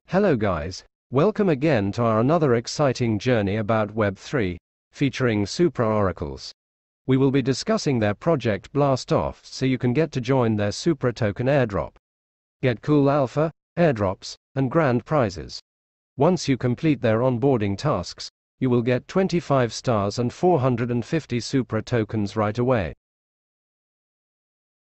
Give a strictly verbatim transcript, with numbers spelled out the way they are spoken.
Hello guys, welcome again to our another exciting journey about Web three, featuring SUPRA oracles. We will be discussing their project Blast Off so you can get to join their SUPRA token airdrop. Get cool alpha, airdrops, and grand prizes. Once you complete their onboarding tasks, you will get twenty-five stars and four hundred fifty SUPRA tokens right away.